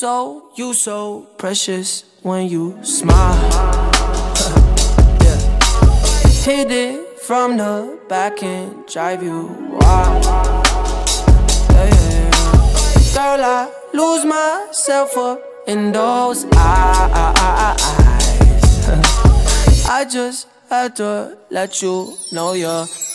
so precious when you smile. Yeah. Hit it from the back and drive you wild. Yeah, yeah. Girl, I lose myself up in those eyes. I just had to let you know you're